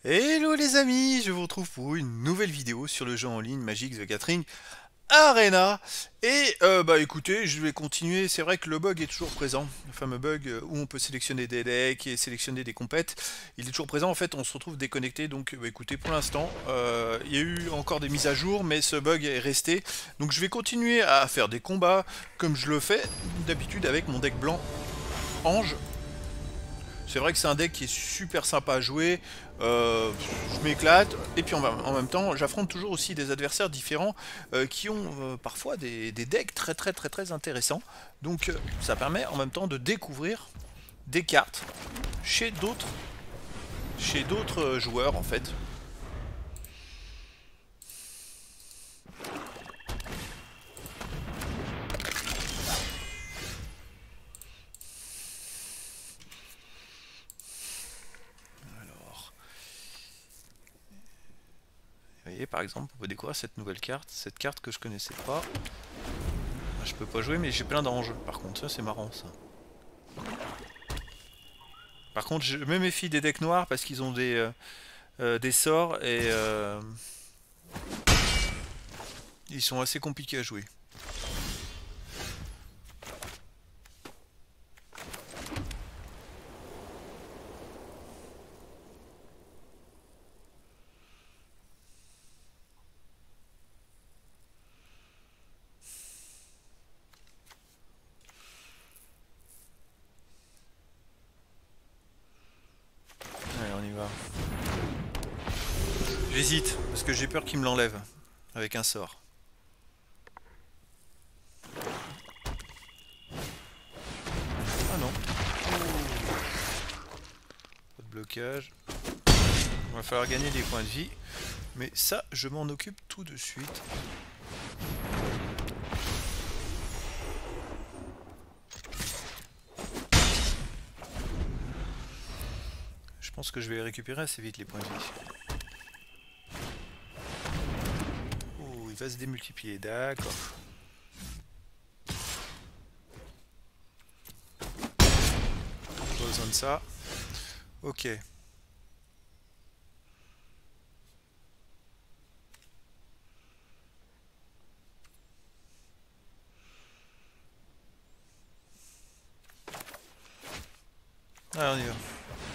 Hello les amis, je vous retrouve pour une nouvelle vidéo sur le jeu en ligne Magic the Gathering Arena. Et bah écoutez, je vais continuer. C'est vrai que le bug est toujours présent, le fameux bug où on peut sélectionner des decks et sélectionner des compètes. Il est toujours présent, en fait on se retrouve déconnecté. Donc bah, écoutez, pour l'instant il y a eu encore des mises à jour, mais ce bug est resté. Donc je vais continuer à faire des combats comme je le fais d'habitude avec mon deck blanc Ange. C'est vrai que c'est un deck qui est super sympa à jouer, je m'éclate, et puis en même temps j'affronte toujours aussi des adversaires différents qui ont parfois des decks très intéressants. Donc ça permet en même temps de découvrir des cartes chez d'autres joueurs en fait. Alors, vous voyez par exemple, on peut découvrir cette carte que je connaissais pas. Je peux pas jouer mais j'ai plein d'anges, par contre ça c'est marrant ça. Par contre, je me méfie des decks noirs parce qu'ils ont des sorts et ils sont assez compliqués à jouer. Allez, on y va. J'hésite parce que j'ai peur qu'il me l'enlève avec un sort. Ah non. Pas de blocage. Il va falloir gagner des points de vie. Mais ça, je m'en occupe tout de suite. Je pense que je vais les récupérer assez vite les points de vie. Oh, il va se démultiplier, d'accord. Pas besoin de ça. Ok. Allez, on y va.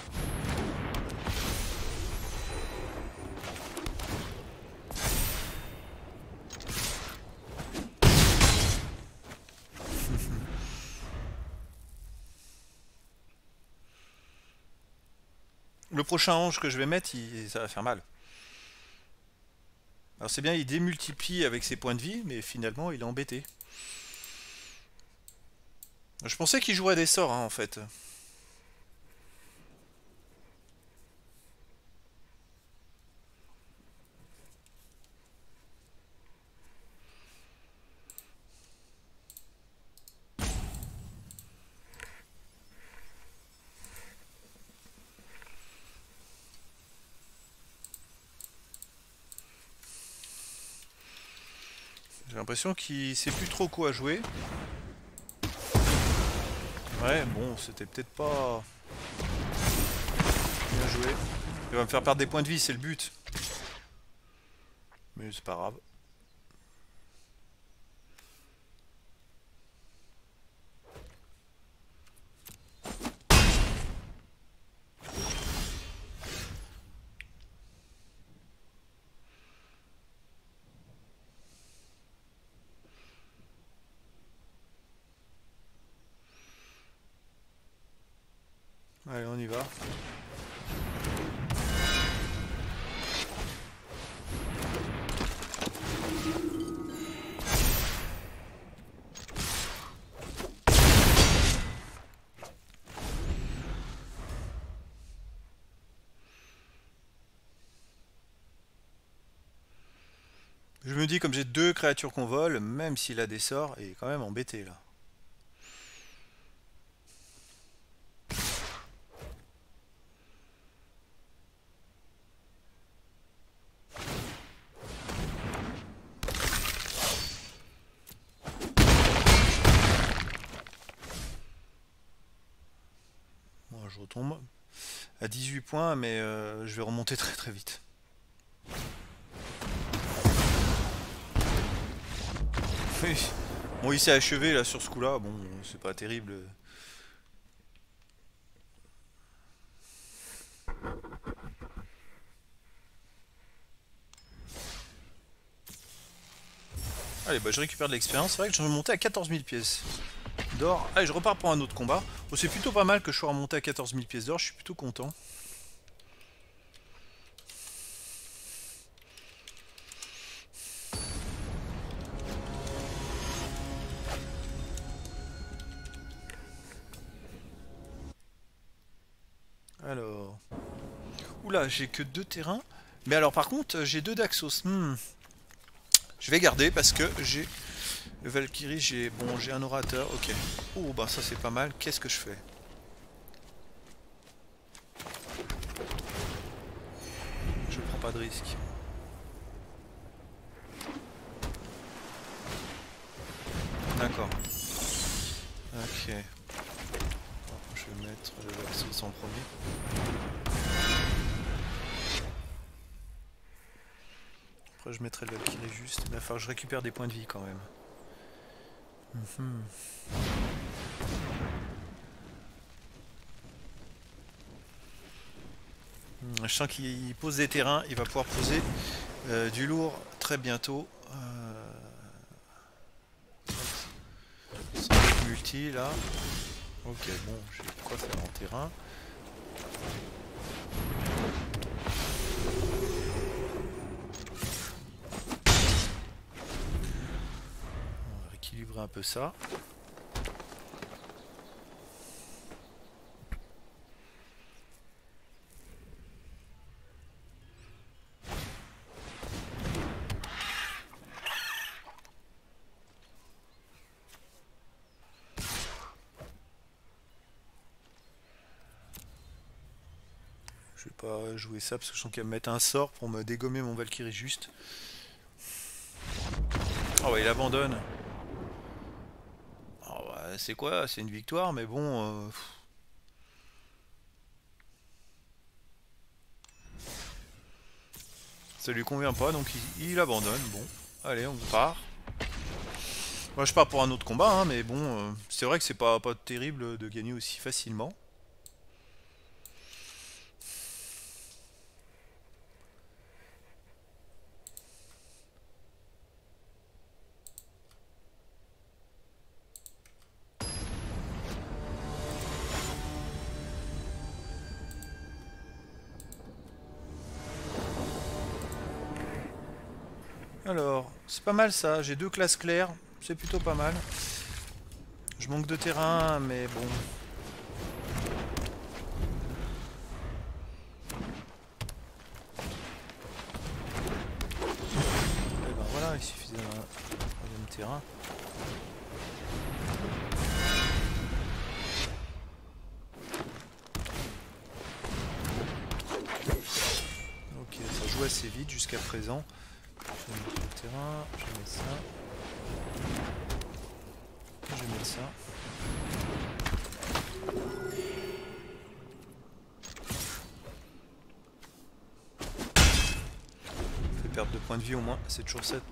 Le prochain ange que je vais mettre, ça va faire mal. Alors c'est bien, il démultiplie avec ses points de vie, mais finalement il est embêté. Je pensais qu'il jouerait des sorts, hein, en fait. J'ai l'impression qu'il sait plus trop quoi jouer. Ouais, bon, c'était peut-être pas bien joué. Il va me faire perdre des points de vie, c'est le but. Mais c'est pas grave. Allez, on y va. Je me dis, comme j'ai deux créatures qu'on vole, même s'il a des sorts, il est quand même embêté là. Moi, je retombe. à 18 points, mais je vais remonter très très vite. Oui. Bon, il s'est achevé là sur ce coup-là, bon, c'est pas terrible. Allez, bah je récupère de l'expérience, c'est vrai que je vais monter à 14 000 pièces d'or. Allez, je repars pour un autre combat. Bon, c'est plutôt pas mal que je sois remonté à 14 000 pièces d'or, je suis plutôt content. Alors... Oula, j'ai que 2 terrains. Mais alors par contre, j'ai 2 Daxos. Je vais garder parce que j'ai... Le Valkyrie, j'ai... Bon, j'ai un orateur, ok. Oh, bah ça c'est pas mal. Qu'est-ce que je fais? Je prends pas de risque. D'accord. Ok. Je vais mettre le Daxos en premier. Après je mettrai le Valkyrie juste. Il va falloir que je récupère des points de vie quand même. Je sens qu'il pose des terrains, il va pouvoir poser du lourd très bientôt. Sans multi là. Ok, bon, j'ai quoi faire en terrain. On va rééquilibrer un peu ça. Je vais pas jouer ça parce que je sens qu'elle va me mettre un sort pour me dégommer mon Valkyrie juste. Oh ouais, il abandonne. Oh ouais, c'est quoi? C'est une victoire, mais bon... ça lui convient pas, donc il abandonne. Bon, allez, on part. Moi, je pars pour un autre combat, hein, mais bon, c'est vrai que c'est pas terrible de gagner aussi facilement. Alors, c'est pas mal ça, j'ai 2 classes claires, c'est plutôt pas mal. Je manque de terrain, mais bon. Et ben voilà, il suffisait d'un troisième terrain. Ok, ça joue assez vite jusqu'à présent. Je vais mettre le terrain, je vais mettre ça. Je vais mettre ça. Fait perdre 2 points de vie au moins, c'est toujours 7.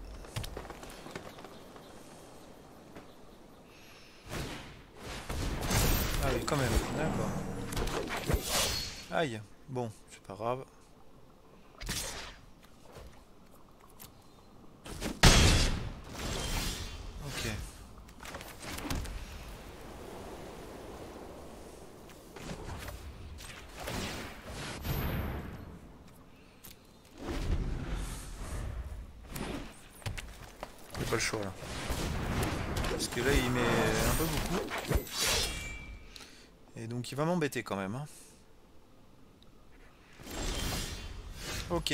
Ah oui, quand même, d'accord. Aïe, bon, c'est pas grave. Ok. J'ai pas le choix là. Parce que là il met un peu beaucoup. Et donc il va m'embêter quand même. Hein. Ok.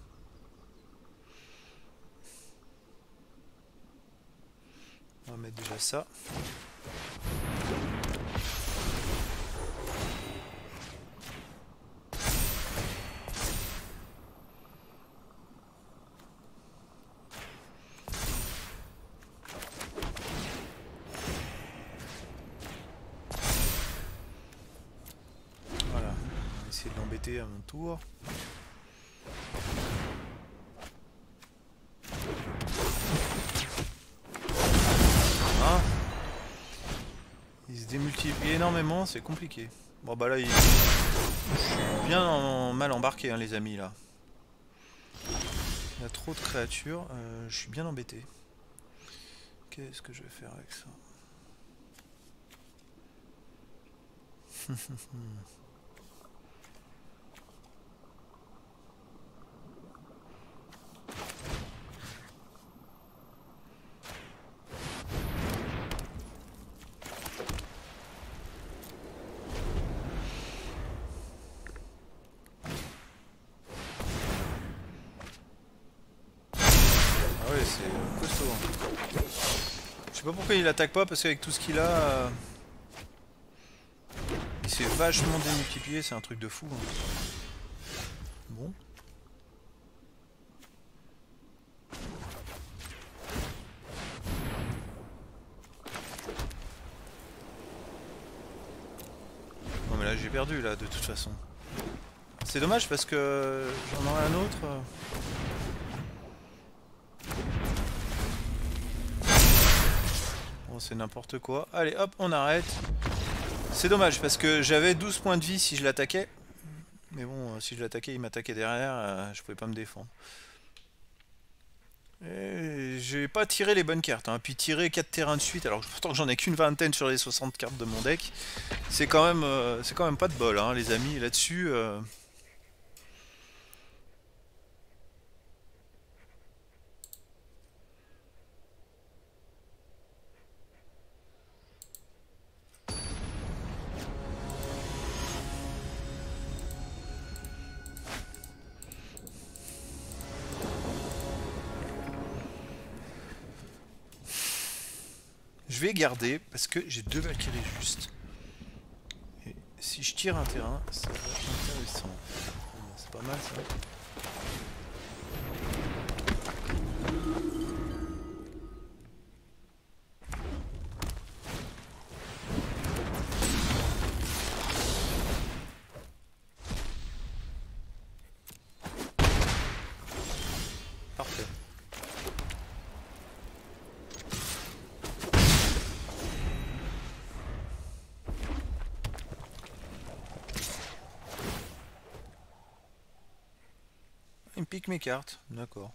On va mettre déjà ça. Voilà. On va essayer de embêter à mon tour. Ah. Il se démultiplie énormément, c'est compliqué. Bon bah là, je suis bien mal embarqué, hein, les amis, là. Il y a trop de créatures, je suis bien embêté. Qu'est-ce que je vais faire avec ça? Ah ouais, c'est costaud, hein. Je sais pas pourquoi il attaque pas, parce qu'avec tout ce qu'il a... il s'est vachement démultiplié, c'est un truc de fou, hein. Bon. Non mais là j'ai perdu là de toute façon. C'est dommage parce que j'en aurai un autre. Bon c'est n'importe quoi. Allez hop on arrête. C'est dommage parce que j'avais 12 points de vie si je l'attaquais. Mais bon si je l'attaquais il m'attaquait derrière, je pouvais pas me défendre. Et j'ai pas tiré les bonnes cartes, hein. Puis tirer 4 terrains de suite, alors pourtant j'en ai qu'une vingtaine sur les 60 cartes de mon deck, c'est quand même pas de bol, hein, les amis, là-dessus. Je vais garder parce que j'ai 2 Valkyries juste. Et si je tire un terrain, ça va être intéressant. C'est pas mal ça. Parfait. Il me pique mes cartes, d'accord.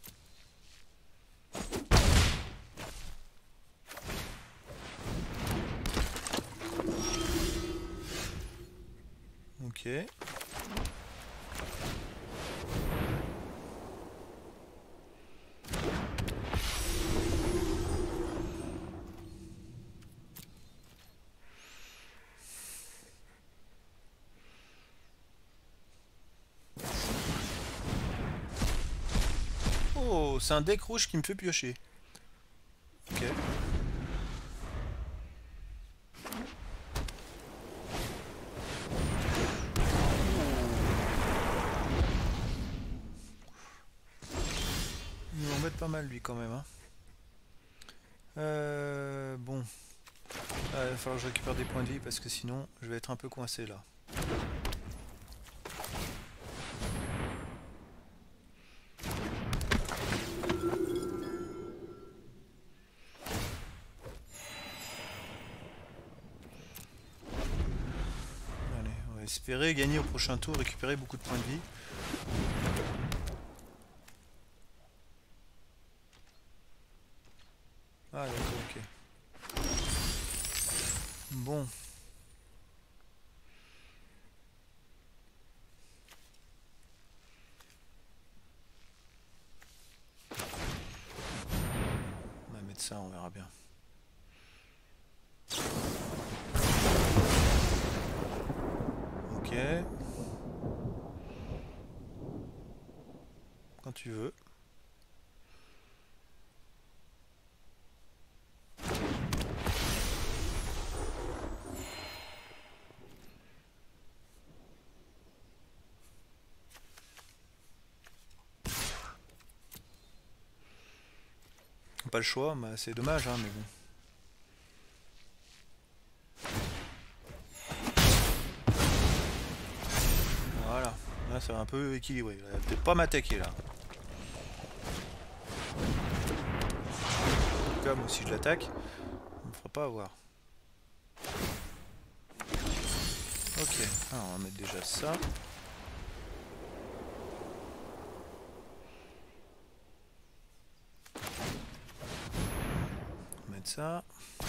Ok. Oh, c'est un deck rouge qui me fait piocher. Ok. Il m'embête pas mal lui quand même, hein. Bon. Il va falloir que je récupère des points de vie parce que sinon je vais être un peu coincé là. Allez, on va espérer gagner au prochain tour, récupérer beaucoup de points de vie. Ah d'accord, ok. Bon. On va mettre ça, on verra bien. Ok. Quand tu veux. Pas le choix, bah, c'est dommage, hein, mais bon. c'est un peu équilibré. Elle va peut-être pas m'attaquer là. En tout cas, moi si je l'attaque, on me fera pas avoir. Ok, alors on va mettre déjà ça. On va mettre ça.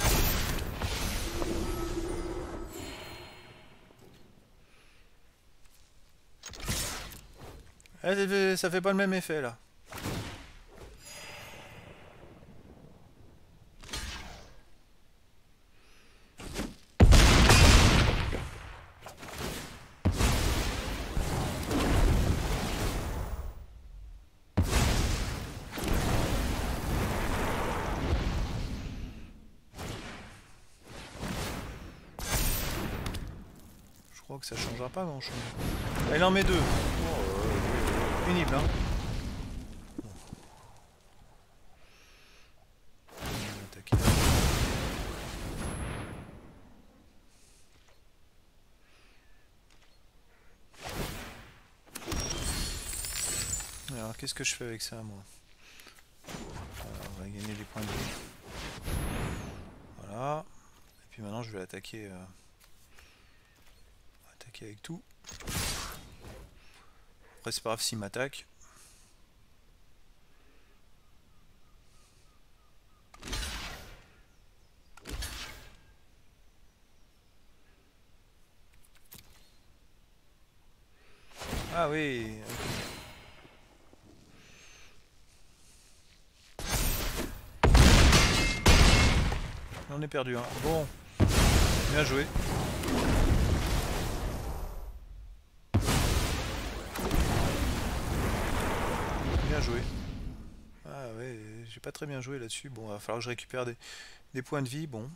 Ah, ça fait pas le même effet là. Je crois que ça changera pas grand chose. Ah, il en met deux. Oh, pénible hein. Alors qu'est-ce que je fais avec ça moi? On va gagner des points de vie. Voilà. Et puis maintenant je vais attaquer, attaquer avec tout. Après c'est pas grave s'il m'attaque. Ah oui. On est perdu hein. Bon. Bien joué. Bien joué. Ah ouais, j'ai pas très bien joué là-dessus. Bon, il va falloir que je récupère des points de vie. Bon.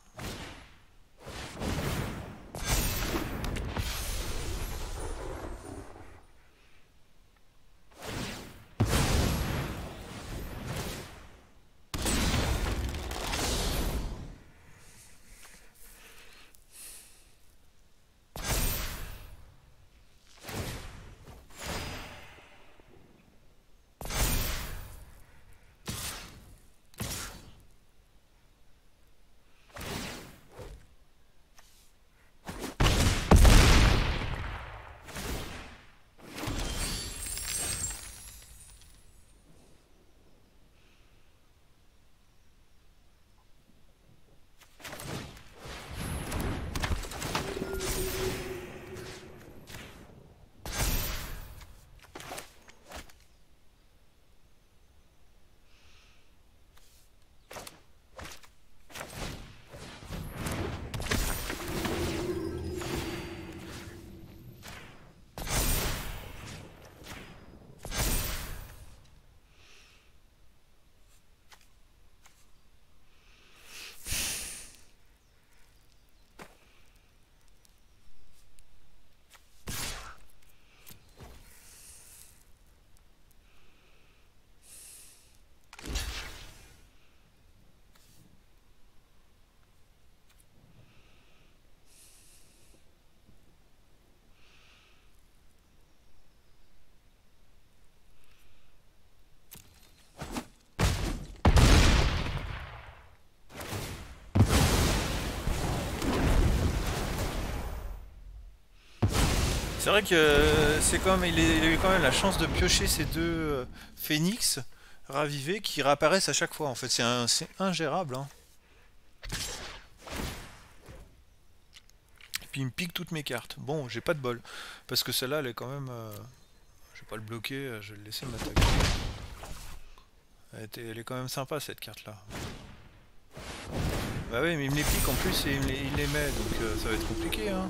C'est vrai que c'est comme il a eu quand même la chance de piocher ces deux phénix ravivés qui réapparaissent à chaque fois. En fait, c'est ingérable. Hein. Et puis il me pique toutes mes cartes. Bon, j'ai pas de bol parce que celle-là, elle est quand même. Je vais pas le bloquer, je vais le laisser m'attaquer. Elle est quand même sympa cette carte-là. Bah oui, mais il me les pique en plus et il les met, donc ça va être compliqué. Hein.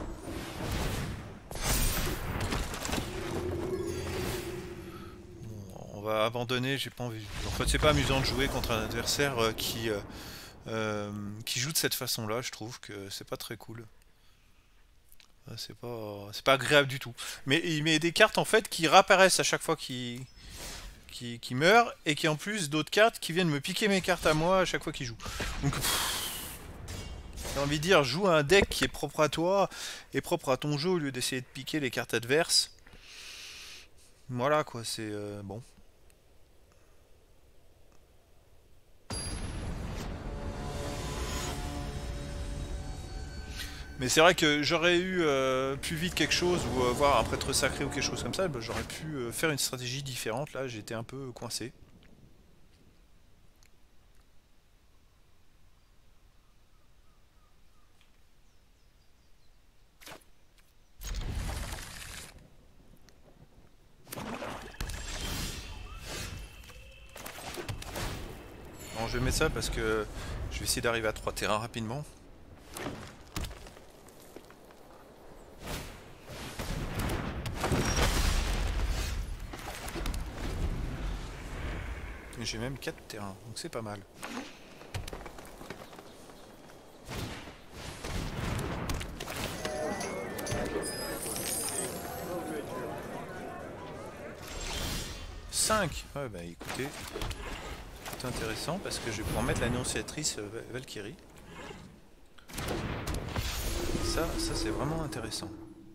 On va abandonner, j'ai pas envie. En fait, c'est pas amusant de jouer contre un adversaire qui joue de cette façon-là. Je trouve que c'est pas très cool. C'est pas agréable du tout. Mais il met des cartes en fait qui réapparaissent à chaque fois qu'il meurt et qui en plus d'autres cartes qui viennent me piquer mes cartes à moi à chaque fois qu'il joue. Donc j'ai envie de dire, joue un deck qui est propre à toi et propre à ton jeu au lieu d'essayer de piquer les cartes adverses. Voilà quoi, c'est bon. Mais c'est vrai que j'aurais eu plus vite quelque chose, ou voir un prêtre sacré ou quelque chose comme ça, bah, j'aurais pu faire une stratégie différente. Là, j'étais un peu coincé. Bon, je vais mettre ça parce que je vais essayer d'arriver à 3 terrains rapidement. Et j'ai même 4 terrains, donc c'est pas mal. Ouais, bah écoutez, c'est intéressant parce que je vais pouvoir mettre l'annonciatrice Valkyrie. Ça c'est vraiment intéressant.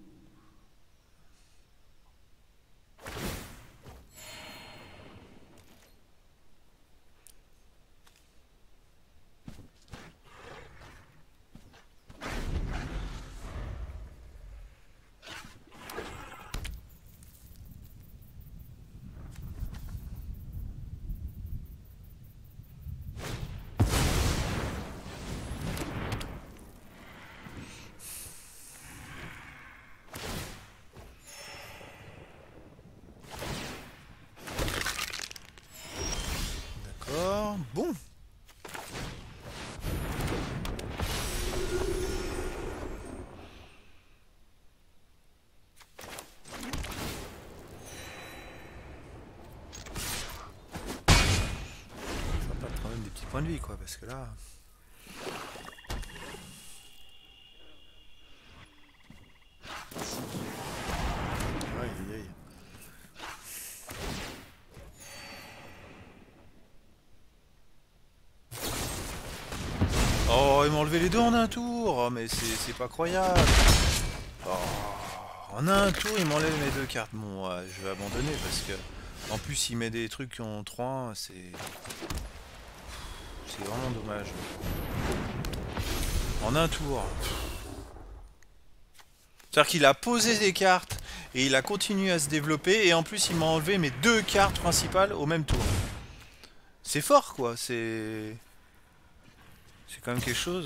D'accord, bon. Ça va pas prendre des petits points de vie quoi, parce que là... Aïe aïe aïe. Oh, ils m'ont enlevé les deux en un tour. Oh, mais c'est pas croyable. Oh, en un tour, ils m'enlèvent mes deux cartes. Bon, je vais abandonner parce que... En plus, il met des trucs qui ont 3-1, c'est vraiment dommage. En un tour. C'est-à-dire qu'il a posé des cartes et il a continué à se développer et en plus il m'a enlevé mes deux cartes principales au même tour. C'est fort quoi, c'est quand même quelque chose.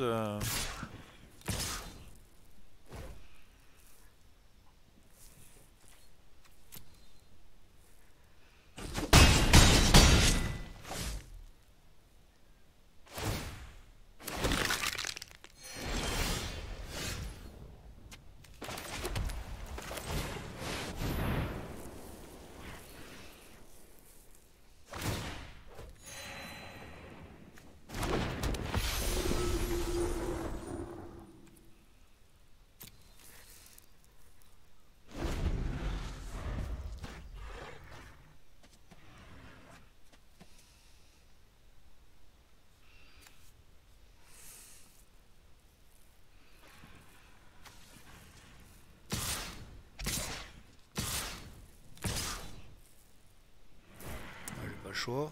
J'ai pas le choix.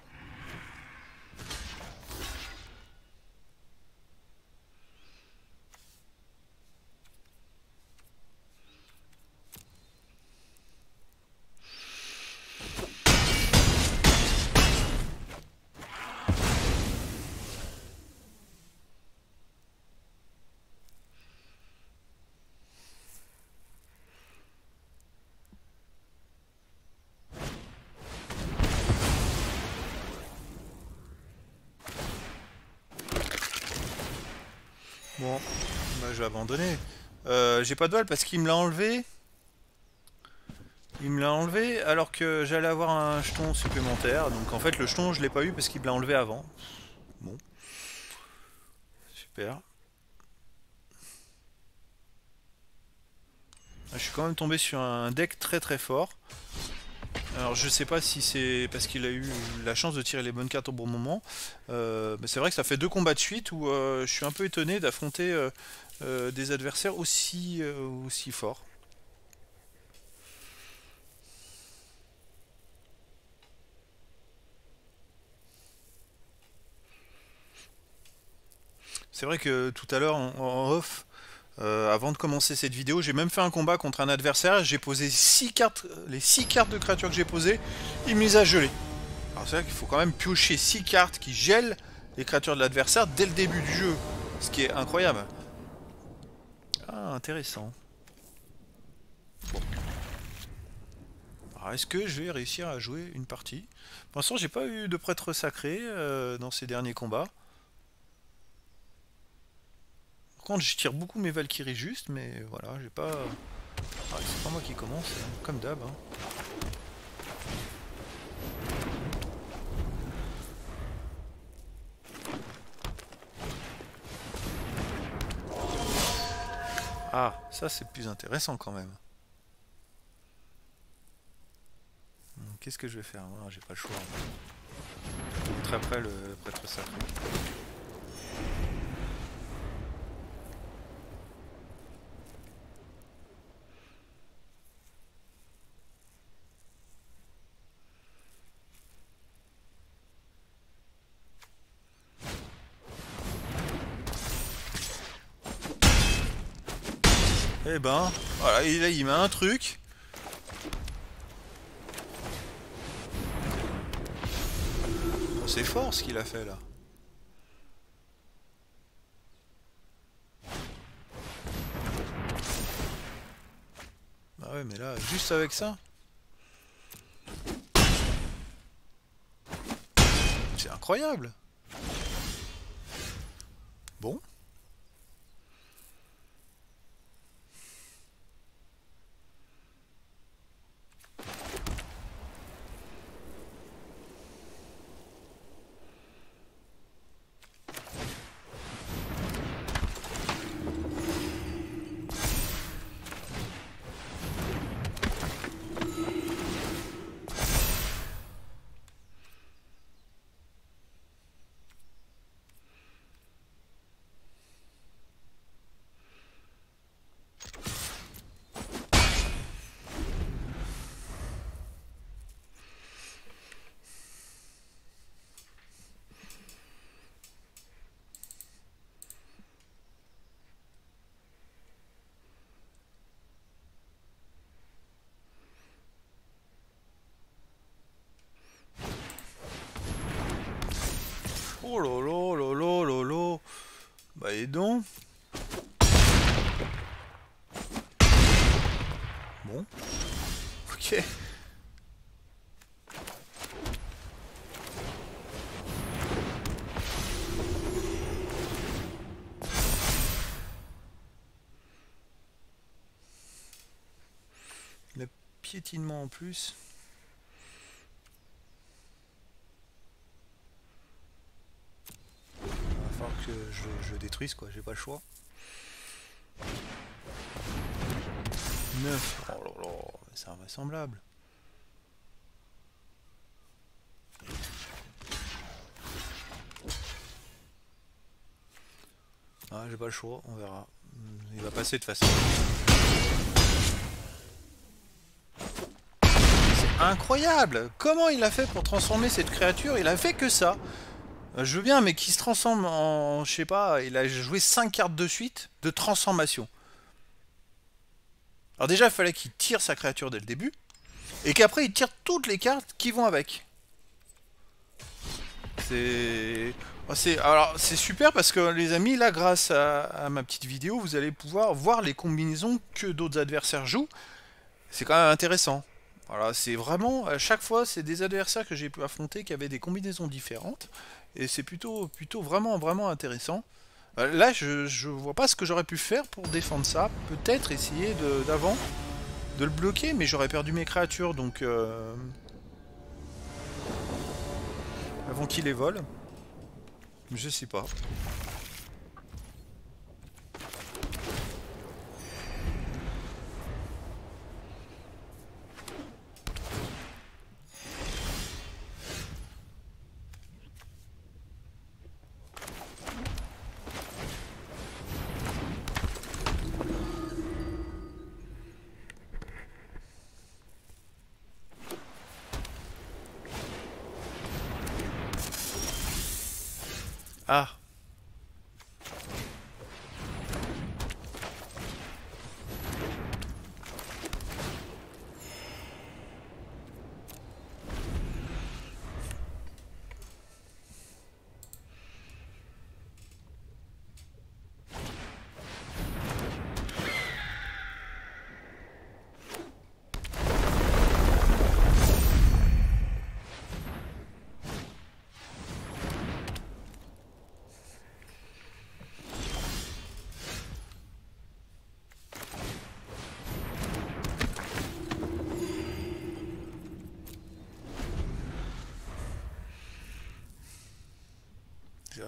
Bon, bah, je vais abandonner. J'ai pas de balle parce qu'il me l'a enlevé. Il me l'a enlevé alors que j'allais avoir un jeton supplémentaire. Donc en fait le jeton je l'ai pas eu parce qu'il me l'a enlevé avant. Bon, super. Je suis quand même tombé sur un deck très très fort. Alors je sais pas si c'est parce qu'il a eu la chance de tirer les bonnes cartes au bon moment. Mais c'est vrai que ça fait deux combats de suite où je suis un peu étonné d'affronter des adversaires aussi forts. C'est vrai que tout à l'heure en off, avant de commencer cette vidéo, j'ai même fait un combat contre un adversaire. J'ai posé 6 cartes, les 6 cartes de créatures que j'ai posées, il me les a gelées. Alors c'est vrai qu'il faut quand même piocher 6 cartes qui gèlent les créatures de l'adversaire dès le début du jeu. Ce qui est incroyable. Ah, intéressant. Bon. Alors est-ce que je vais réussir à jouer une partie? Pour l'instant, j'ai pas eu de prêtre sacré dans ces derniers combats. Par contre, je tire beaucoup mes Valkyries juste, mais voilà, j'ai pas... Ah, c'est pas moi qui commence, hein, comme d'hab. Hein. Ah, ça c'est plus intéressant quand même. Qu'est-ce que je vais faire? J'ai pas le choix. Je vais mettre après le prêtre sacré. Eh ben, voilà, là il met un truc. Oh, c'est fort ce qu'il a fait là. Ah ouais, mais là, juste avec ça. C'est incroyable. Bon. Oh lolo, lolo, lolo. Bah et donc. Bon. Ok. Le piétinement en plus. Il va falloir que je le détruise quoi, j'ai pas le choix. 9. Oh là là, c'est invraisemblable. Ah, j'ai pas le choix, on verra. Il va passer de toute façon. C'est incroyable! Comment il a fait pour transformer cette créature? Il a fait que ça. Je veux bien, mais qui se transforme en... Je sais pas, il a joué 5 cartes de suite de transformation. Alors déjà, il fallait qu'il tire sa créature dès le début. Et qu'après, il tire toutes les cartes qui vont avec. C'est... Alors, c'est super parce que les amis, là, grâce à ma petite vidéo, vous allez pouvoir voir les combinaisons que d'autres adversaires jouent. C'est quand même intéressant. Voilà, c'est vraiment, à chaque fois, c'est des adversaires que j'ai pu affronter qui avaient des combinaisons différentes. Et c'est plutôt vraiment intéressant. Là, je vois pas ce que j'aurais pu faire pour défendre ça. Peut-être essayer d'avant de le bloquer, mais j'aurais perdu mes créatures, donc... avant qu'il les vole. Je sais pas. Ah.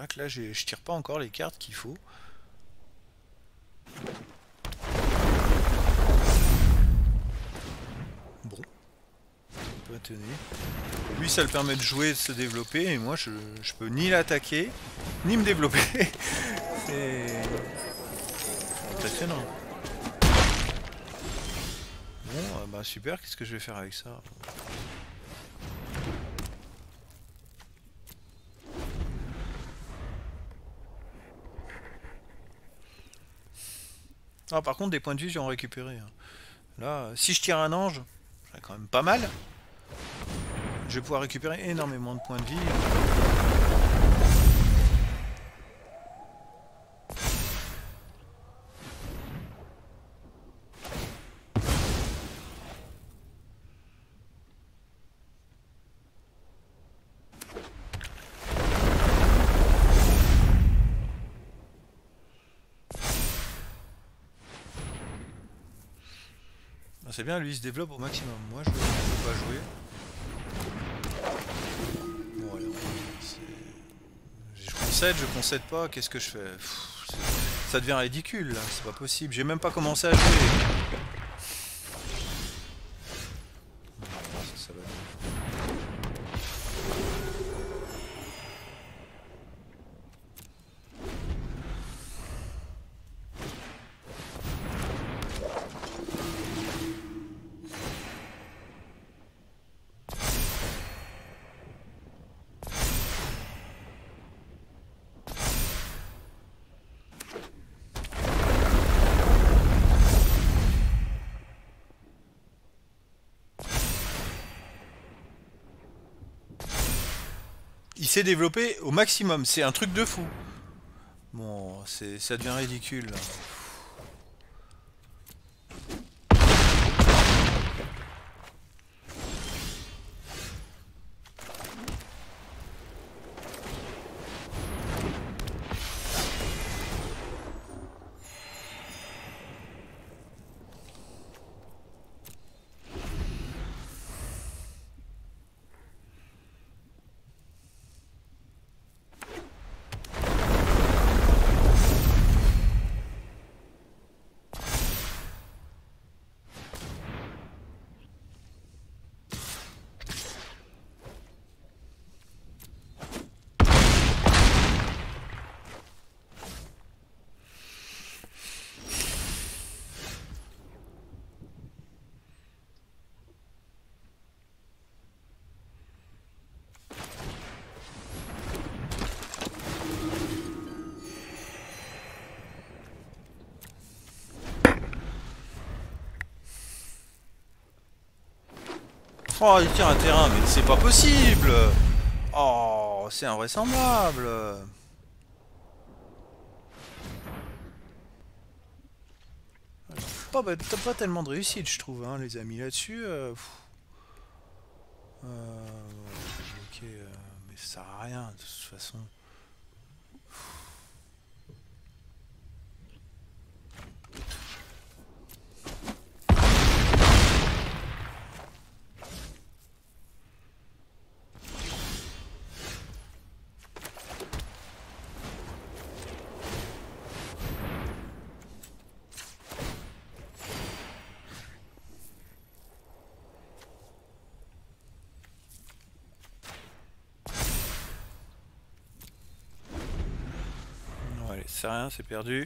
vrai que là, je tire pas encore les cartes qu'il faut. Bon. Pas étonné. Lui, ça le permet de jouer, de se développer, et moi, je peux ni l'attaquer, ni me développer. C'est impressionnant. Bon, bah super, qu'est-ce que je vais faire avec ça? Ah, par contre, des points de vie, j'en récupéré. Là, si je tire un ange, c'est quand même pas mal. Je vais pouvoir récupérer énormément de points de vie. C'est bien, lui il se développe au maximum. Moi je ne peux pas jouer. Bon, allez, je concède pas, qu'est-ce que je fais? Ça devient ridicule là, c'est pas possible. J'ai même pas commencé à jouer. Ça va. Il s'est développé au maximum, c'est un truc de fou. Bon, ça devient ridicule là. Oh, il tire un terrain, mais c'est pas possible! Oh, c'est invraisemblable! T'as pas tellement de réussite, je trouve, hein, les amis, là-dessus. Ok, mais ça sert à rien, de toute façon. Non, allez, c'est rien, c'est perdu.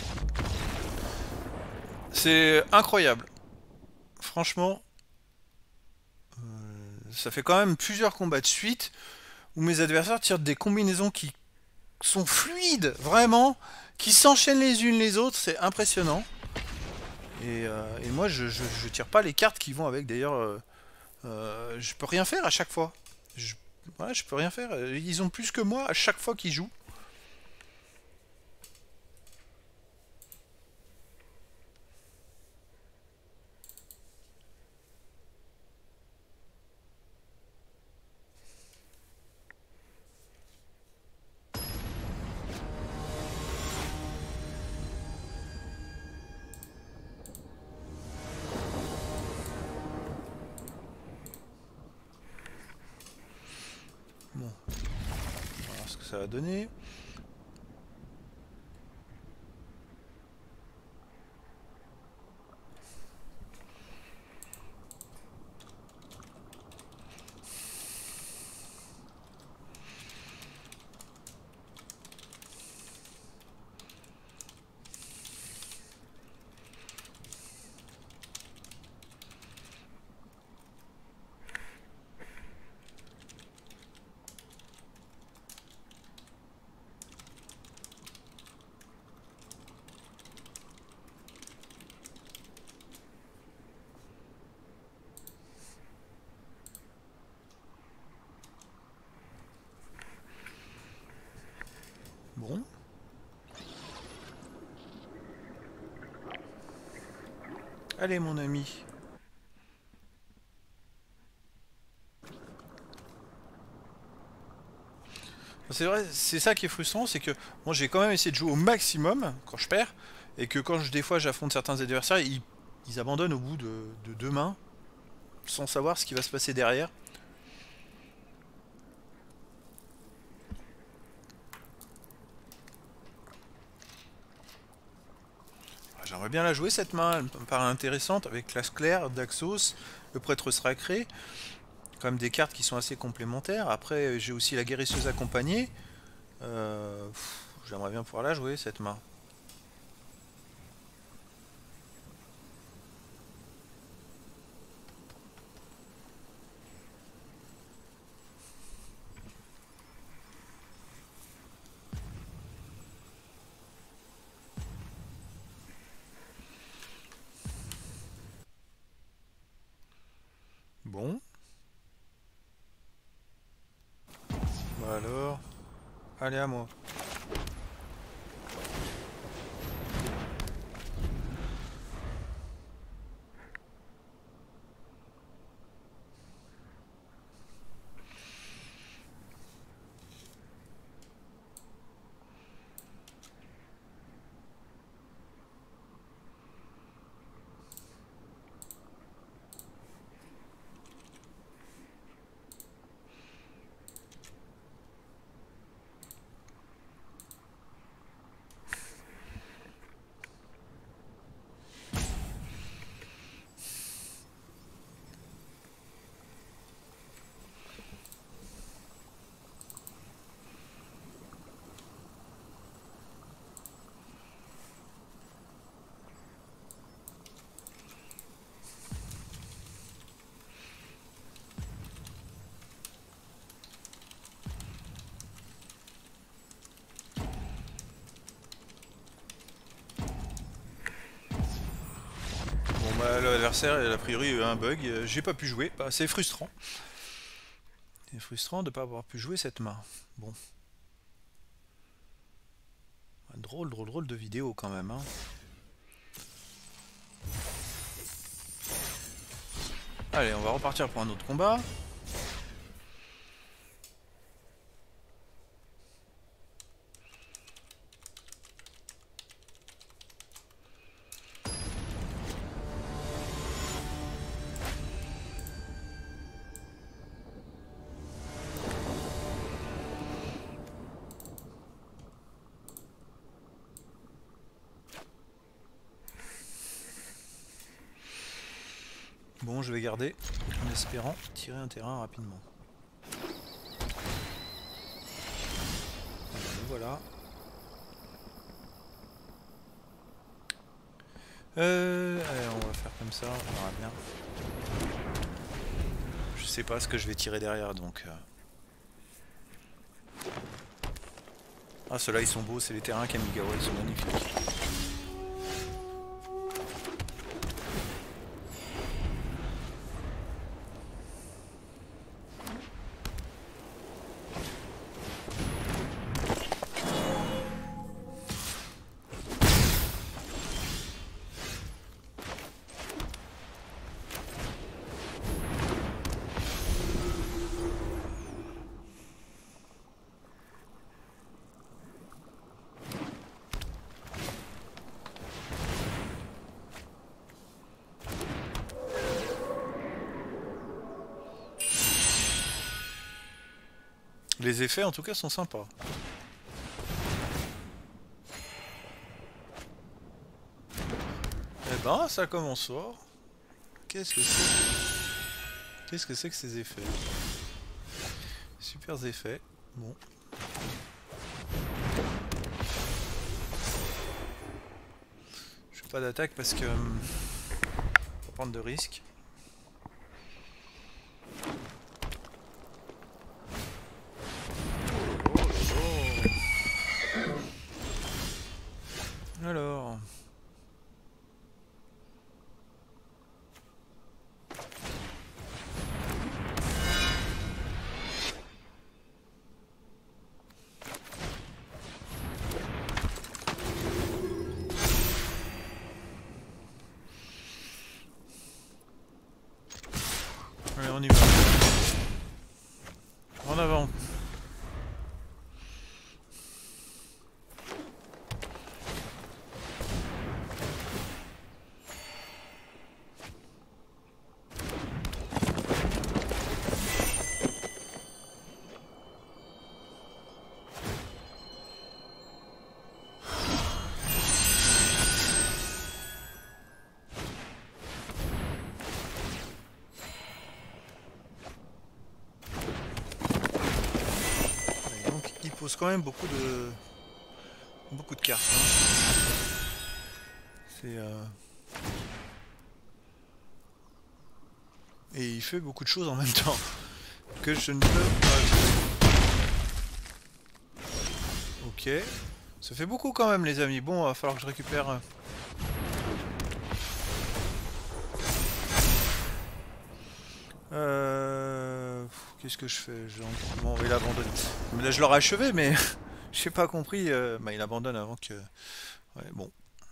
C'est incroyable. Franchement, ça fait quand même plusieurs combats de suite où mes adversaires tirent des combinaisons qui sont fluides, vraiment, qui s'enchaînent les unes les autres, c'est impressionnant. Et moi, je tire pas les cartes qui vont avec. D'ailleurs, je peux rien faire à chaque fois. Ouais, je peux rien faire. Ils ont plus que moi à chaque fois qu'ils jouent. Bon, on va voir ce que ça va donner. Allez mon ami. C'est vrai, c'est ça qui est frustrant, c'est que moi j'ai quand même essayé de jouer au maximum quand je perds, et que quand des fois j'affronte certains adversaires, ils abandonnent au bout de deux mains, sans savoir ce qui va se passer derrière. J'aimerais bien la jouer cette main, elle me paraît intéressante, avec l'As clair, Daxos, le prêtre sacré, quand même des cartes qui sont assez complémentaires. Après j'ai aussi la guérisseuse accompagnée. J'aimerais bien pouvoir la jouer cette main. Bon. Bah alors. Allez à moi. Bon bah l'adversaire a priori eu un bug, j'ai pas pu jouer, bah, c'est frustrant. C'est frustrant de pas avoir pu jouer cette main. Bon. Drôle de vidéo quand même, hein. Allez, on va repartir pour un autre combat. Bon, je vais garder, en espérant tirer un terrain rapidement. Voilà. Allez, on va faire comme ça, on verra bien. Je sais pas ce que je vais tirer derrière, donc... Ah, ceux-là, ils sont beaux, c'est les terrains Kamigawa, ils sont magnifiques. Les effets en tout cas sont sympas. Eh ben ça commence fort. Qu'est-ce que c'est? Qu'est-ce que c'est que ces effets? Super effets. Bon. Je fais pas d'attaque parce que... faut prendre de risques. Alors... on y va. En avant. Pose quand même beaucoup de cartes. Hein. C'est et il fait beaucoup de choses en même temps que je ne peux pas. Ok, ça fait beaucoup quand même les amis. Bon, va falloir que je récupère. Qu'est-ce que je fais? Bon, il abandonne. Là, je l'aurais achevé, mais j'ai pas compris. Bah, il abandonne avant que. Ouais, bon.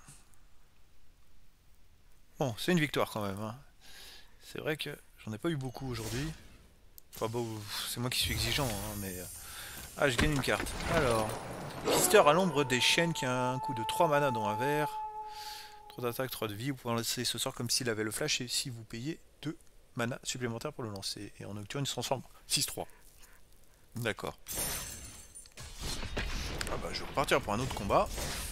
Bon, c'est une victoire quand même. Hein. C'est vrai que j'en ai pas eu beaucoup aujourd'hui. Enfin bon, c'est moi qui suis exigeant, hein, mais. Ah, je gagne une carte. Alors. Pister à l'ombre des chaînes qui a un coup de 3 mana dans un verre. 3 d'attaque, 3 de vie. Vous pouvez lancer ce sort comme s'il avait le flash et si vous payez 2 mana supplémentaires pour le lancer. Et en nocturne, il se transforme 6-3. D'accord. Ah bah, je vais repartir pour un autre combat.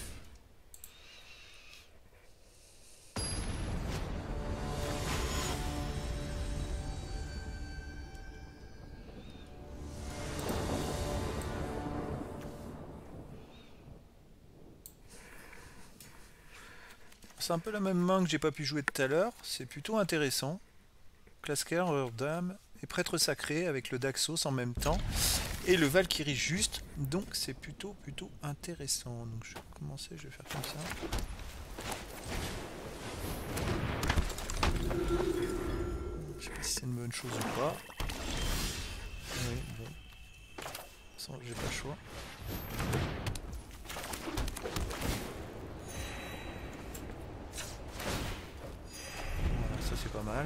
C'est un peu la même main que j'ai pas pu jouer tout à l'heure. C'est plutôt intéressant. Klasker, Dame et prêtre sacré avec le Daxos en même temps. Et le Valkyrie juste. Donc c'est plutôt intéressant. Donc je vais commencer, je vais faire comme ça. Je sais pas si c'est une bonne chose ou pas. Oui, bon. J'ai pas le choix. Voilà, ça c'est pas mal.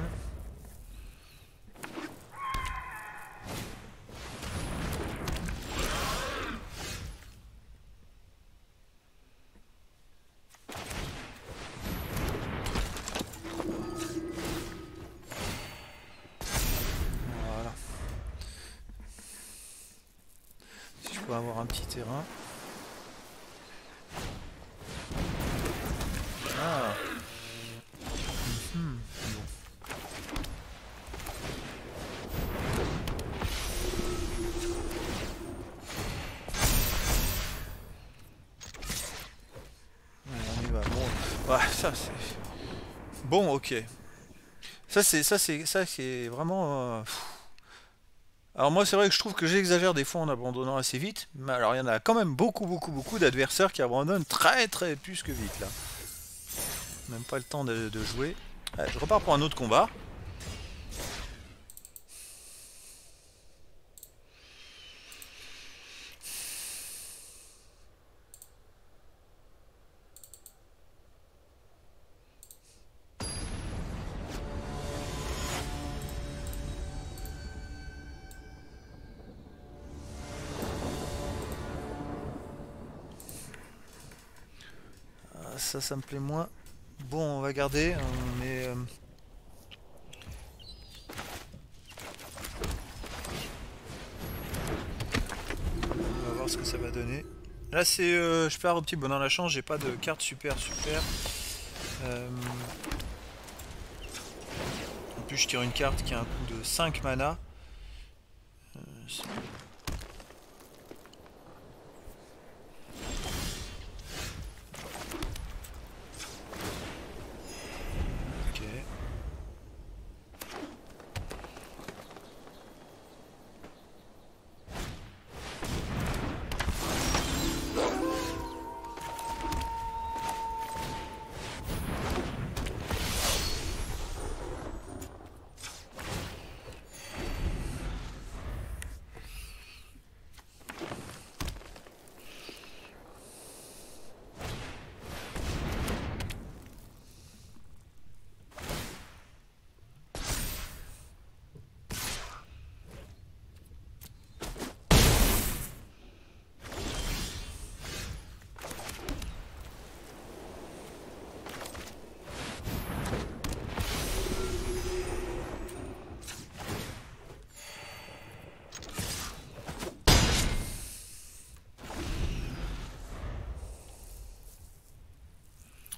Avoir un petit terrain. Ah. Bon. Ouais, on y va. Bon. Ouais, ça c'est. Bon, ok. Ça c'est vraiment. Alors moi c'est vrai que je trouve que j'exagère des fois en abandonnant assez vite, mais alors il y en a quand même beaucoup d'adversaires qui abandonnent très plus que vite là. Même pas le temps de jouer. Allez, je repars pour un autre combat. Ça me plaît moins. Bon, on va garder, mais... on va voir ce que ça va donner. Là, c'est... je perds au petit bonheur la chance, j'ai pas de carte super. En plus, je tire une carte qui a un coût de 5 mana.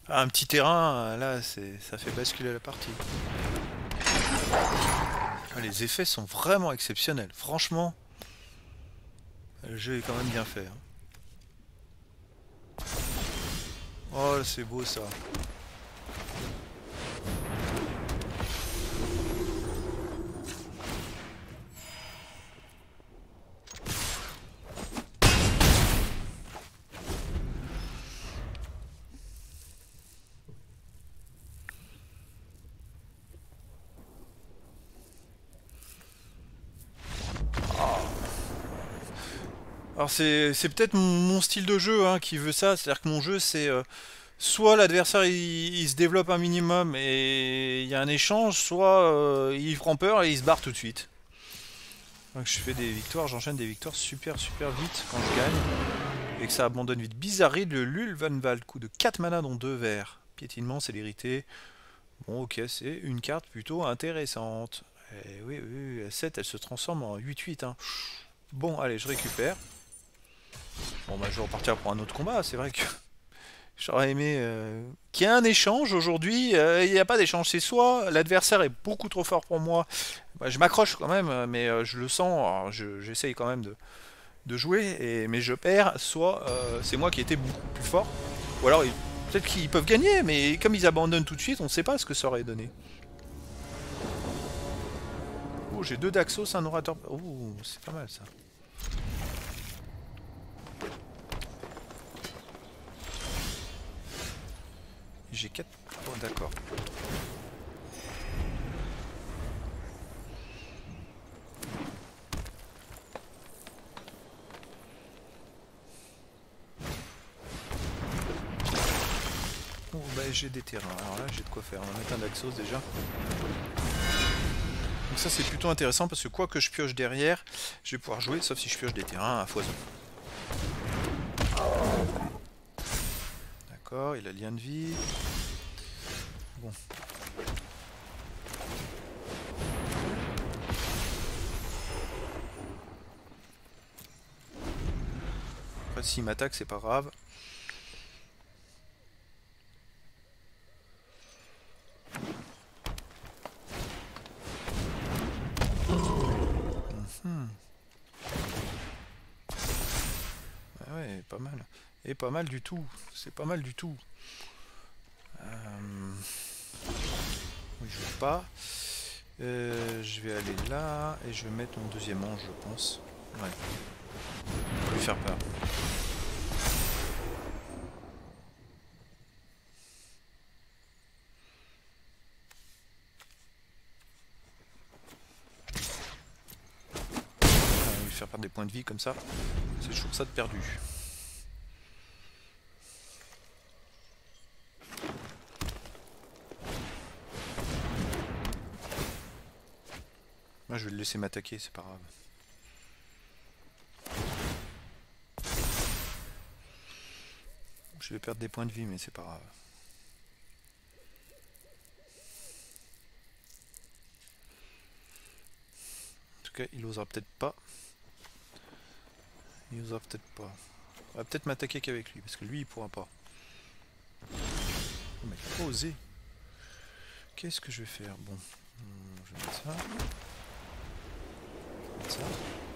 Ah, un petit terrain, là, ça fait basculer la partie. Ah, les effets sont vraiment exceptionnels. Franchement, le jeu est quand même bien fait, hein. Oh, c'est beau ça. Alors c'est peut-être mon style de jeu hein, qui veut ça, c'est-à-dire que mon jeu c'est soit l'adversaire il se développe un minimum et il y a un échange, soit il prend peur et il se barre tout de suite. Donc je fais des victoires, j'enchaîne des victoires super vite quand je gagne. Et que ça abandonne vite. Bizarrerie de Lulvanval, coup de 4 mana dont 2 verts. Piétinement, célérité. Bon ok, c'est une carte plutôt intéressante. Et oui, oui, oui, 7 elle se transforme en 8-8. Hein. Bon, allez, je récupère. Bon bah je vais repartir pour un autre combat, c'est vrai que j'aurais aimé qu'il y ait un échange aujourd'hui. Il n'y a pas d'échange, c'est soit l'adversaire est beaucoup trop fort pour moi, bah, je m'accroche quand même, mais je le sens, j'essaye quand même de jouer, mais je perds, soit c'est moi qui étais beaucoup plus fort, ou alors peut-être qu'ils peuvent gagner, mais comme ils abandonnent tout de suite, on ne sait pas ce que ça aurait donné. Oh, j'ai 2 Daxos, un orateur. Oh, c'est pas mal ça. J'ai 4. Oh, d'accord. Oh, bah j'ai des terrains. Alors là, j'ai de quoi faire. On va mettre un Daxos déjà. Donc ça, c'est plutôt intéressant parce que quoi que je pioche derrière, je vais pouvoir jouer, sauf si je pioche des terrains à foison. D'accord, il a lien de vie. Bon. Après, s'il m'attaque, c'est pas grave. Ah ouais, pas mal. Et pas mal du tout. C'est pas mal du tout. Oui, je veux pas. Je vais aller là et je vais mettre mon deuxième ange, je pense. Ouais. Pour lui faire peur. Lui faire perdre des points de vie comme ça. C'est toujours ça de perdu. Moi je vais le laisser m'attaquer, c'est pas grave. Je vais perdre des points de vie, mais c'est pas grave. En tout cas, il osera peut-être pas. Il osera peut-être pas. On va peut-être m'attaquer qu'avec lui, parce que lui il pourra pas. Oh, mais il a pas osé. Qu'est-ce que je vais faire? Bon, je vais mettre ça. Je vais mettre ça.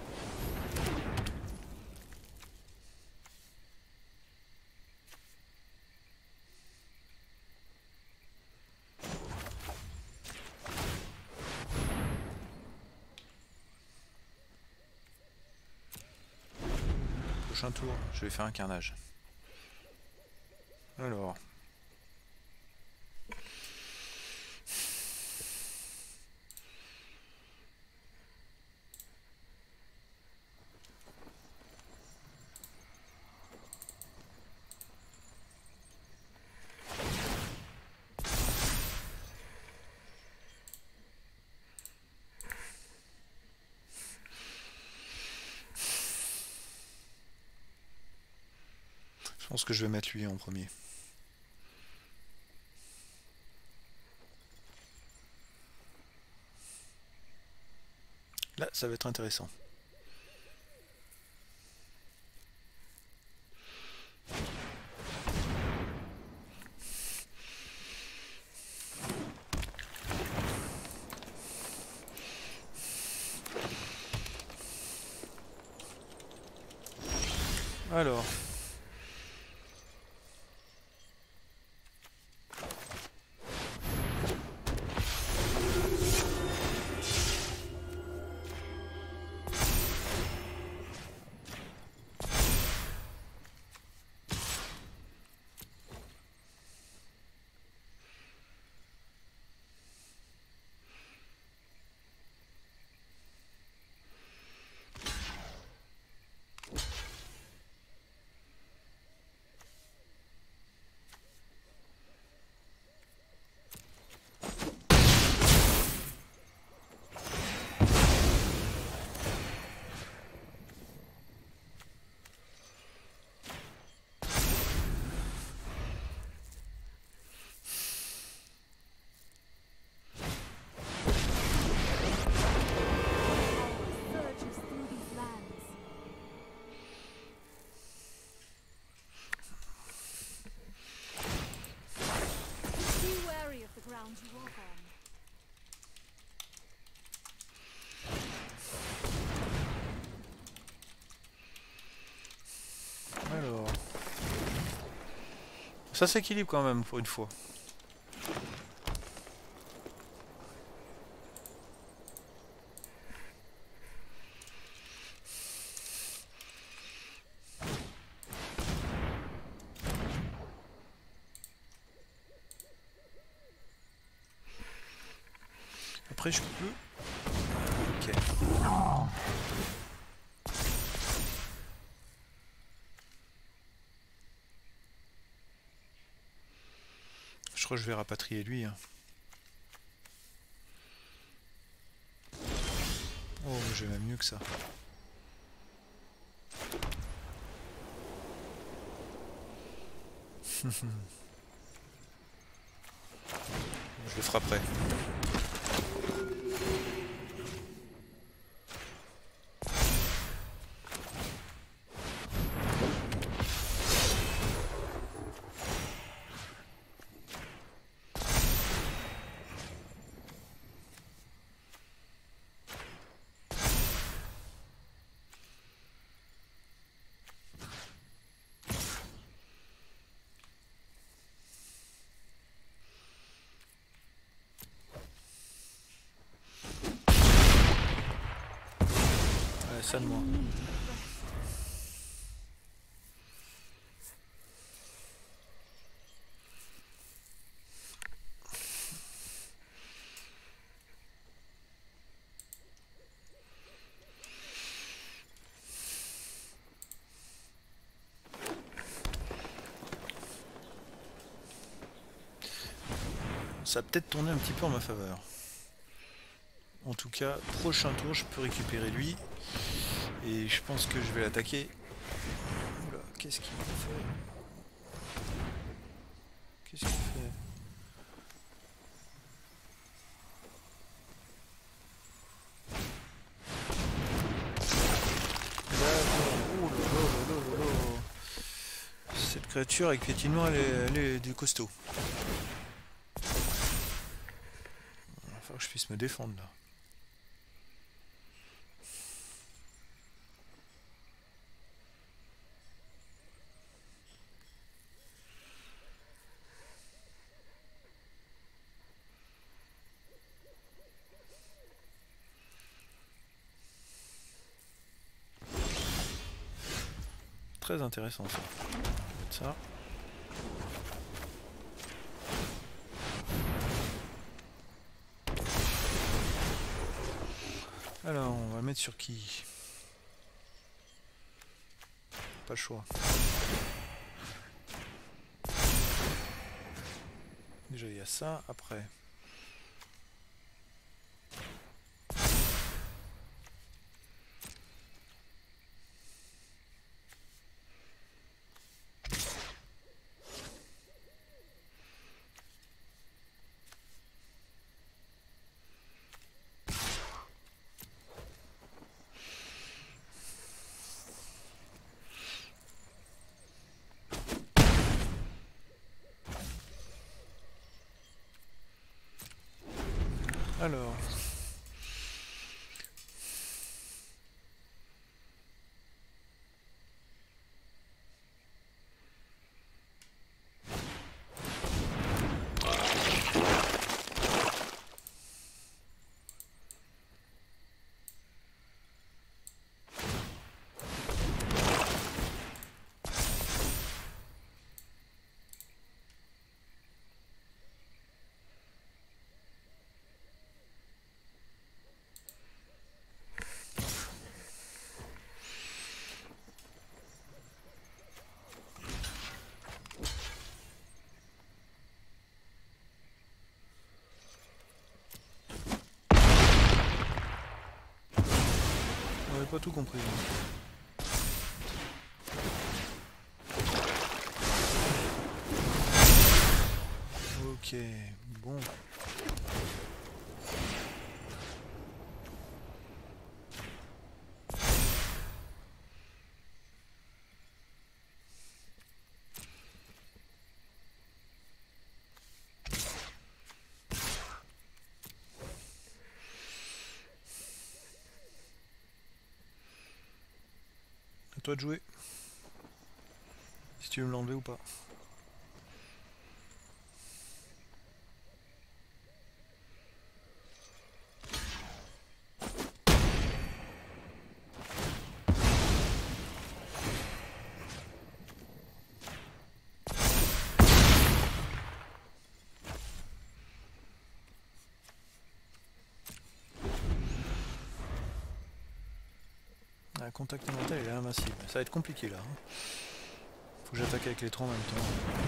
Prochain tour, je vais faire un carnage. Alors. Je pense que je vais mettre lui en premier. Là, ça va être intéressant. Alors. Alors. Ça s'équilibre quand même pour une fois. Après je peux... Ok. Je crois que je vais rapatrier lui. Hein. Oh, j'ai même mieux que ça. Je le frapperai. Ça de moi. Ça a peut-être tourné un petit peu en ma faveur. En tout cas, prochain tour, je peux récupérer lui. Et je pense que je vais l'attaquer. Oula, qu'est-ce qu'il fait? Qu'est-ce qu'il fait? Cette créature, avec effectivement, elle est du costaud. Il va falloir que je puisse me défendre là. Très intéressant ça. Ça. Alors, on va mettre sur qui? Pas le choix. Déjà, il y a ça. Après. Alors. pas tout compris. Ok, bon. À toi de jouer. Si tu veux me l'enlever ou pas. Ah, contact mental il est invincible. Ça va être compliqué là. Hein. Faut que j'attaque avec les troncs en même temps.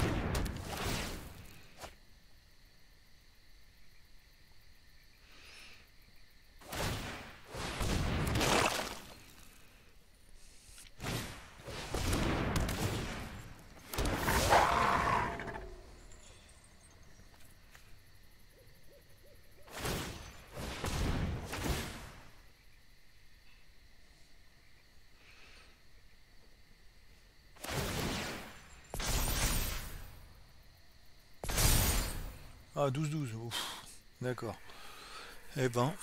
Ah, 12-12, ouf. D'accord. Eh ben...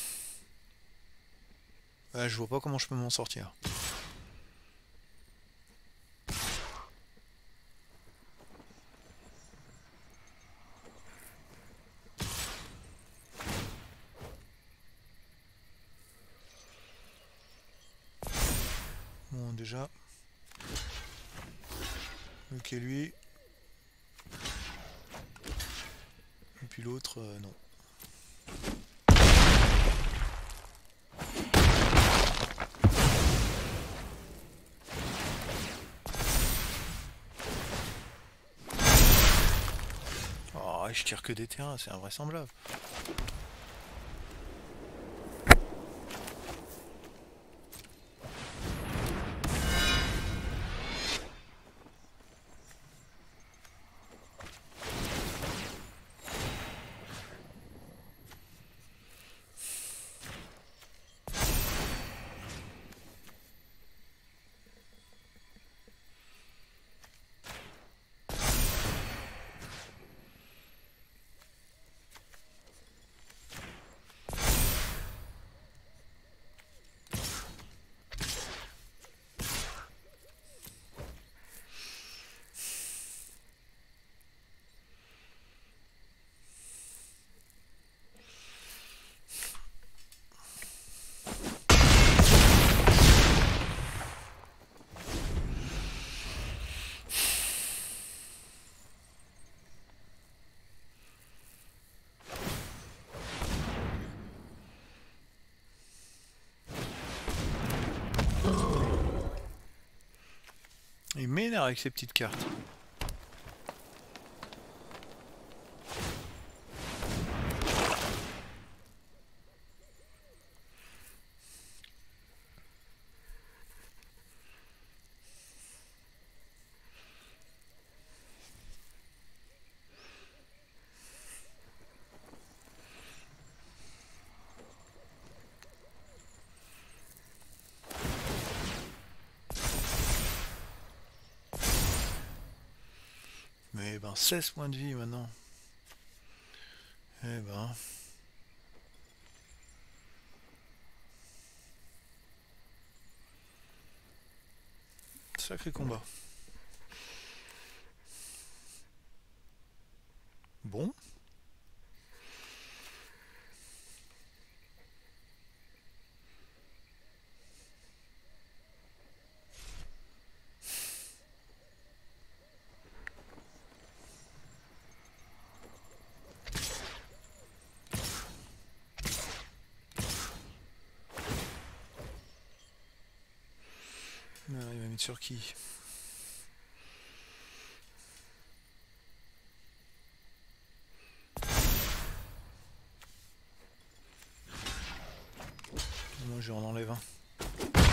je vois pas comment je peux m'en sortir. Bon, déjà... Ok, lui... Et puis l'autre, non. Oh, je tire que des terrains, c'est invraisemblable. Il m'énerve avec ces petites cartes. Mais ben 16 points de vie maintenant. Eh ben... Sacré combat. Bon. Ah, il va mettre sur qui? Moi je en enlève un.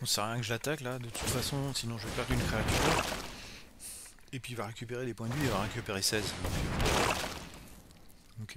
ça sert à rien que je l'attaque là, de toute façon, sinon je vais perdre une créature. Et puis il va récupérer des points de vie, il va récupérer 16. Donc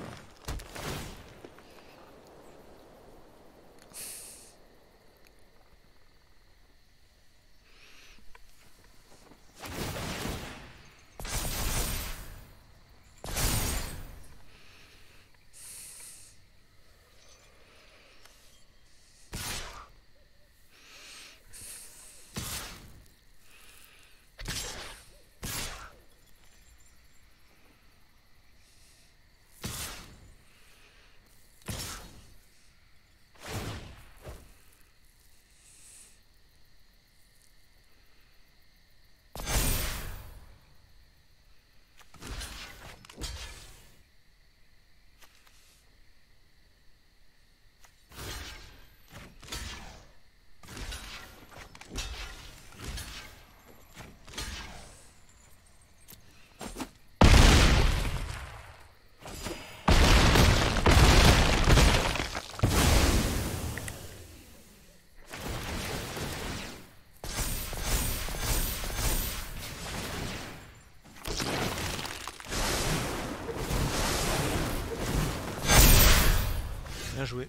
bien joué.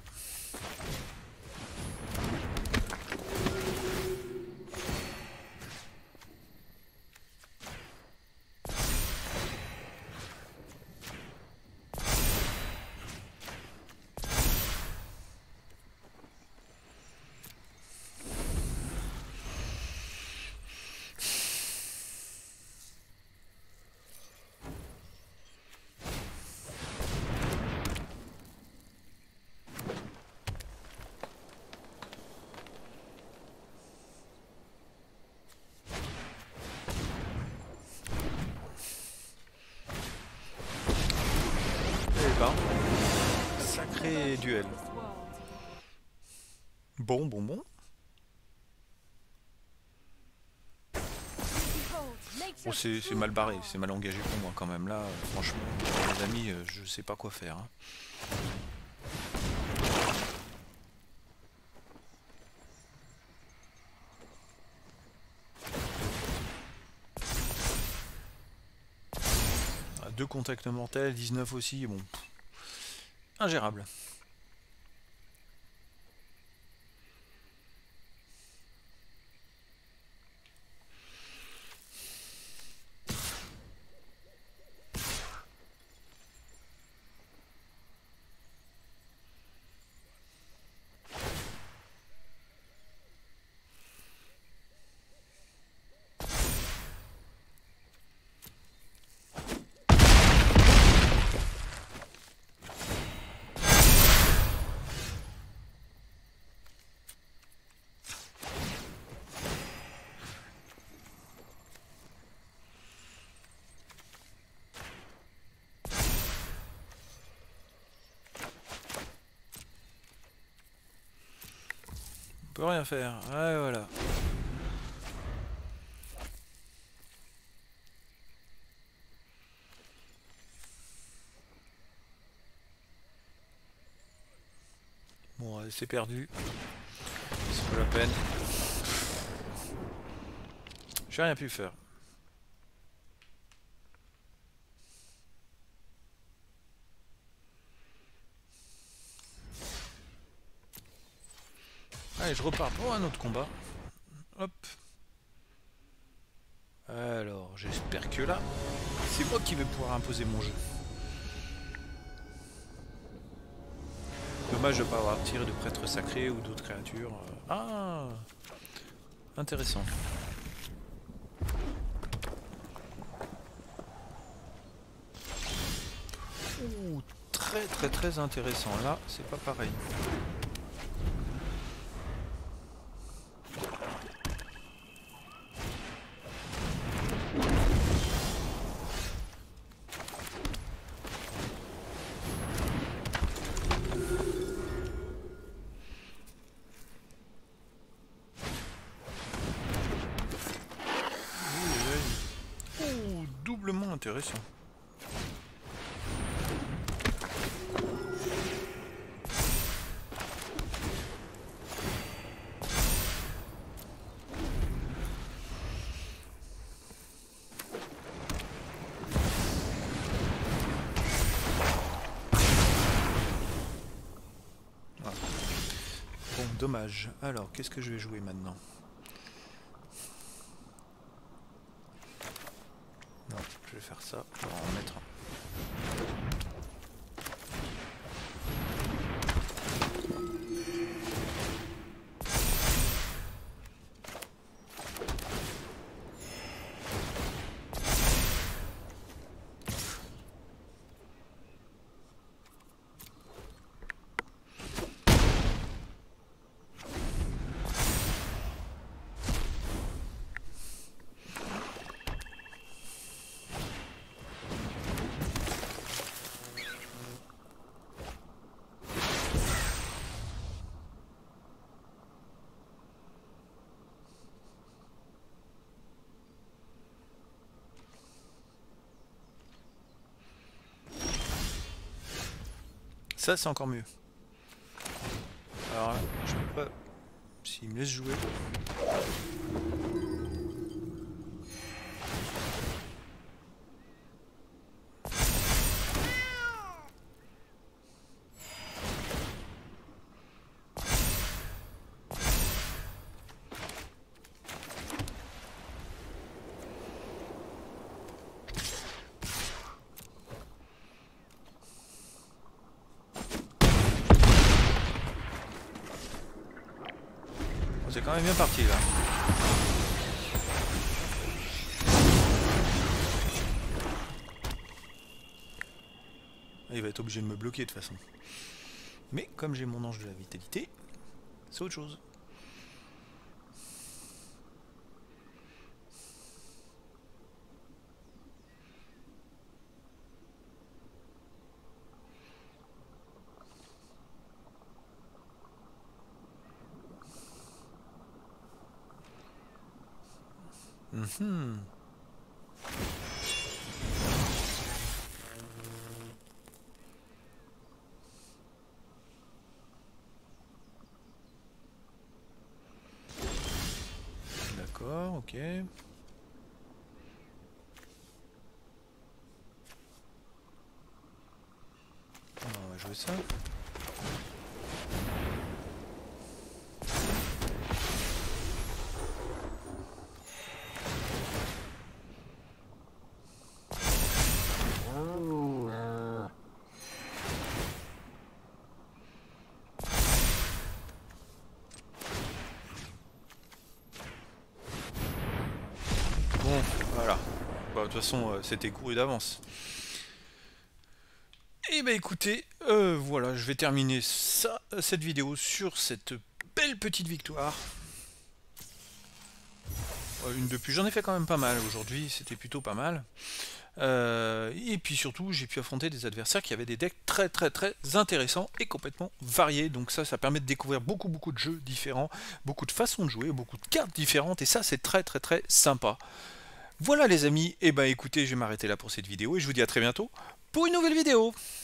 Sacré duel. Bon. Bon, c'est mal barré, c'est mal engagé pour moi quand même. Là, franchement, les amis, je sais pas quoi faire. Hein. Ah, 2 contacts mortels, 19 aussi, bon. Ingérable. On peut rien faire. Ouais, voilà. Bon, c'est perdu. C'est pas la peine. J'ai rien pu faire. Allez, je repars pour un autre combat. Hop. Alors, j'espère que là, c'est moi qui vais pouvoir imposer mon jeu. Dommage de ne pas avoir tiré de prêtre sacré ou d'autres créatures. Ah, intéressant. Ouh, très intéressant. Là, c'est pas pareil. Doublement intéressant. dommage. Alors, qu'est-ce que je vais jouer maintenant? Non, je vais faire ça. On va en mettre un. Ça, c'est encore mieux. Alors là, je peux pas... S'il me laisse jouer... C'est quand même bien parti là. Il va être obligé de me bloquer de toute façon. Mais comme j'ai mon ange de la vitalité, c'est autre chose. D'accord, ok. On va jouer ça. Bon, voilà. Bah, de toute façon, c'était couru d'avance. Et bah écoutez, voilà, je vais terminer cette vidéo sur cette belle petite victoire. Une de plus, j'en ai fait quand même pas mal aujourd'hui, c'était plutôt pas mal. Et puis surtout, j'ai pu affronter des adversaires qui avaient des decks très intéressants et complètement variés. Donc ça permet de découvrir beaucoup de jeux différents, beaucoup de façons de jouer, beaucoup de cartes différentes, et ça c'est très sympa. Voilà les amis, et bah écoutez, je vais m'arrêter là pour cette vidéo, et je vous dis à très bientôt pour une nouvelle vidéo.